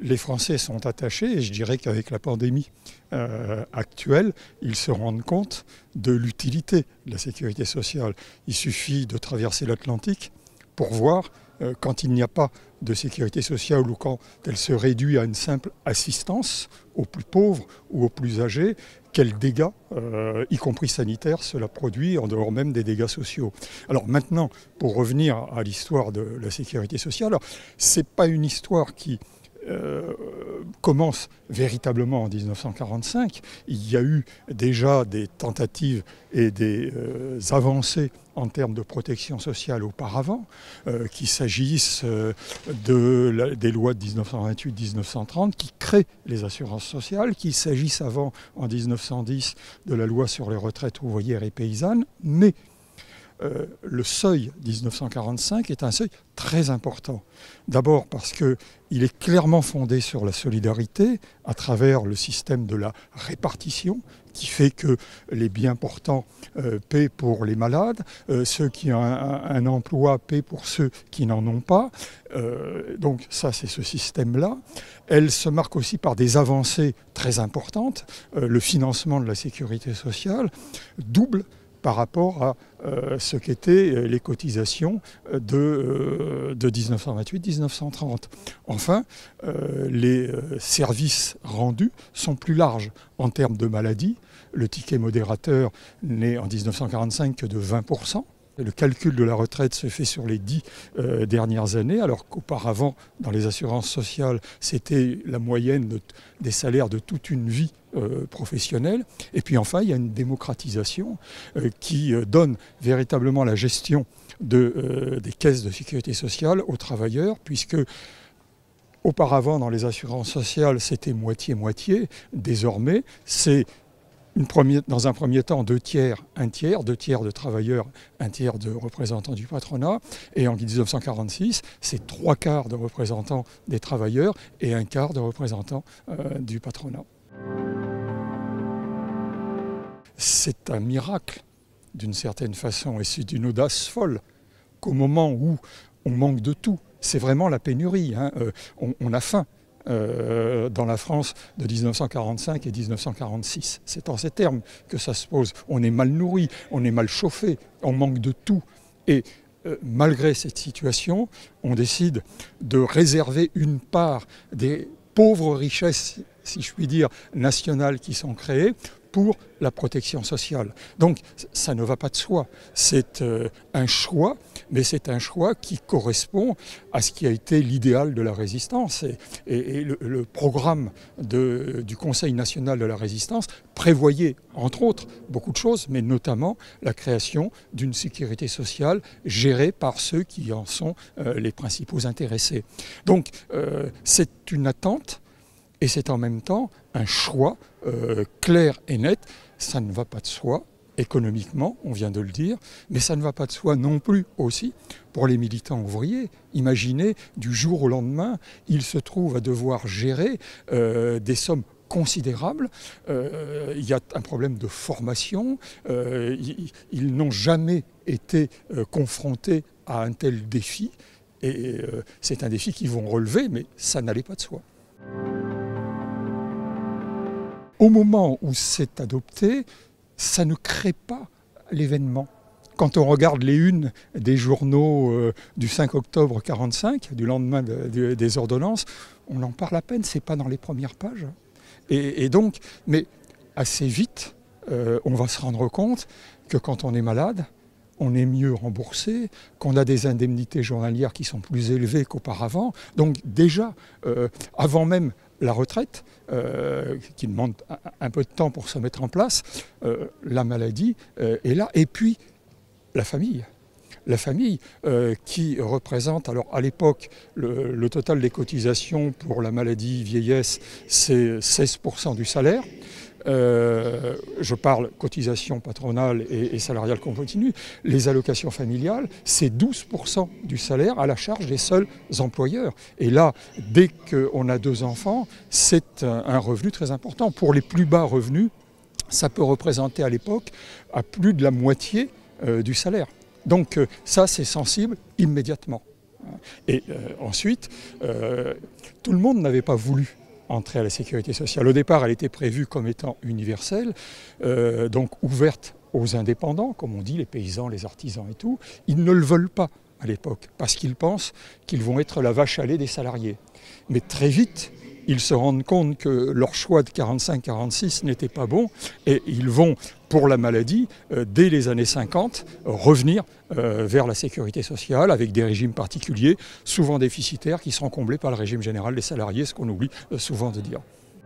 les Français sont attachés, et je dirais qu'avec la pandémie actuelle, ils se rendent compte de l'utilité de la sécurité sociale. Il suffit de traverser l'Atlantique pour voir quand il n'y a pas de sécurité sociale ou quand elle se réduit à une simple assistance aux plus pauvres ou aux plus âgés, quels dégâts, y compris sanitaires, cela produit en dehors même des dégâts sociaux. Alors maintenant, pour revenir à l'histoire de la sécurité sociale, ce n'est pas une histoire qui commence véritablement en 1945. Il y a eu déjà des tentatives et des avancées en termes de protection sociale auparavant, qu'il s'agisse des lois de 1928-1930 qui créent les assurances sociales, qu'il s'agisse avant, en 1910, de la loi sur les retraites ouvrières et paysannes, mais le seuil 1945 est un seuil très important. D'abord parce qu'il est clairement fondé sur la solidarité à travers le système de la répartition qui fait que les bien portants paient pour les malades, ceux qui ont un emploi paient pour ceux qui n'en ont pas. Donc ça, c'est ce système-là. Elle se marque aussi par des avancées très importantes. Le financement de la sécurité sociale double par rapport à ce qu'étaient les cotisations de 1928-1930. Enfin, les services rendus sont plus larges en termes de maladies. Le ticket modérateur n'est en 1945 que de 20%. Le calcul de la retraite se fait sur les 10 dernières années, alors qu'auparavant, dans les assurances sociales, c'était la moyenne des salaires de toute une vie professionnelle. Et puis enfin, il y a une démocratisation qui donne véritablement la gestion des caisses de sécurité sociale aux travailleurs, puisque auparavant, dans les assurances sociales, c'était moitié-moitié. Désormais, c'est dans un premier temps, 2 tiers, 1 tiers, 2 tiers de travailleurs, 1 tiers de représentants du patronat. Et en 1946, c'est 3 quarts de représentants des travailleurs et 1 quart de représentants du patronat. C'est un miracle, d'une certaine façon, et c'est d'une audace folle qu'au moment où on manque de tout, c'est vraiment la pénurie, hein, on a faim. Dans la France de 1945 et 1946. C'est en ces termes que ça se pose. On est mal nourri, on est mal chauffé, on manque de tout. Et malgré cette situation, on décide de réserver une part des pauvres richesses, si je puis dire, nationales qui sont créées pour la protection sociale. Donc ça ne va pas de soi. C'est un choix, mais c'est un choix qui correspond à ce qui a été l'idéal de la résistance. Et le programme du Conseil national de la résistance prévoyait, entre autres, beaucoup de choses, mais notamment la création d'une sécurité sociale gérée par ceux qui en sont les principaux intéressés. Donc c'est une attente. Et c'est en même temps un choix clair et net. Ça ne va pas de soi économiquement, on vient de le dire, mais ça ne va pas de soi non plus aussi pour les militants ouvriers. Imaginez, du jour au lendemain, ils se trouvent à devoir gérer des sommes considérables. Il y a un problème de formation. Ils n'ont jamais été confrontés à un tel défi. Et c'est un défi qu'ils vont relever, mais ça n'allait pas de soi. Au moment où c'est adopté, ça ne crée pas l'événement. Quand on regarde les unes des journaux du 5 octobre 1945, du lendemain des ordonnances, on en parle à peine, c'est pas dans les premières pages. Et donc, mais assez vite, on va se rendre compte que quand on est malade, on est mieux remboursé, qu'on a des indemnités journalières qui sont plus élevées qu'auparavant. Donc déjà, avant même la retraite, qui demande un peu de temps pour se mettre en place, la maladie est là. Et puis, la famille. La famille qui représente, alors à l'époque, le total des cotisations pour la maladie vieillesse, c'est 16% du salaire. Je parle cotisation patronale et salariale qu'on continue. Les allocations familiales, c'est 12% du salaire à la charge des seuls employeurs. Et là, dès qu'on a 2 enfants, c'est un revenu très important. Pour les plus bas revenus, ça peut représenter à l'époque à plus de la moitié du salaire. Donc ça, c'est sensible immédiatement. Et ensuite, tout le monde n'avait pas voulu entrer à la sécurité sociale. Au départ, elle était prévue comme étant universelle, donc ouverte aux indépendants, comme on dit, les paysans, les artisans et tout. Ils ne le veulent pas à l'époque, parce qu'ils pensent qu'ils vont être la vache à lait des salariés. Mais très vite, ils se rendent compte que leur choix de 45-46 n'était pas bon et ils vont, pour la maladie, dès les années 50, revenir vers la sécurité sociale avec des régimes particuliers, souvent déficitaires, qui seront comblés par le régime général des salariés, ce qu'on oublie souvent de dire.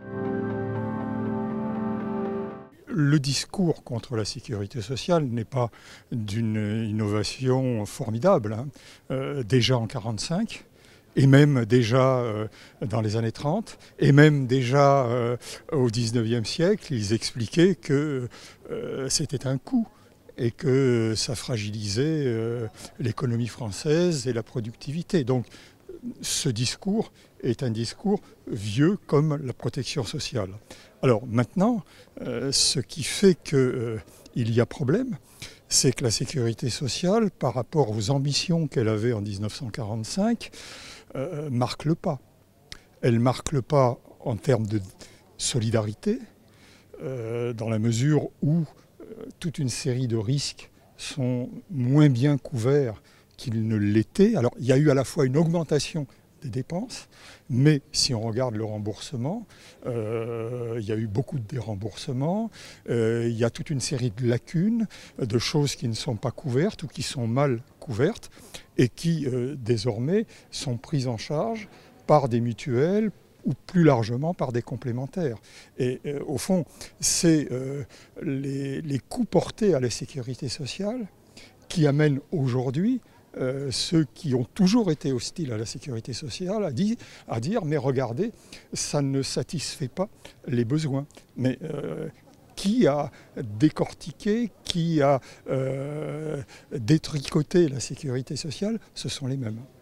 Le discours contre la sécurité sociale n'est pas d'une innovation formidable. Déjà en 1945, et même déjà dans les années 30, et même déjà au XIXe siècle, ils expliquaient que c'était un coût et que ça fragilisait l'économie française et la productivité. Donc ce discours est un discours vieux comme la protection sociale. Alors maintenant, ce qui fait qu'il y a problème, c'est que la sécurité sociale, par rapport aux ambitions qu'elle avait en 1945, marque le pas. Elle marque le pas en termes de solidarité, dans la mesure où toute une série de risques sont moins bien couverts qu'ils ne l'étaient. Alors il y a eu à la fois une augmentation des dépenses, mais si on regarde le remboursement, il y a eu beaucoup de déremboursements, il y a toute une série de lacunes, de choses qui ne sont pas couvertes ou qui sont mal couvertes et qui désormais sont prises en charge par des mutuelles ou plus largement par des complémentaires. Et au fond, c'est les coûts portés à la sécurité sociale qui amènent aujourd'hui ceux qui ont toujours été hostiles à la sécurité sociale à dire mais regardez, ça ne satisfait pas les besoins. Mais qui a décortiqué, qui a détricoté la sécurité sociale, ce sont les mêmes.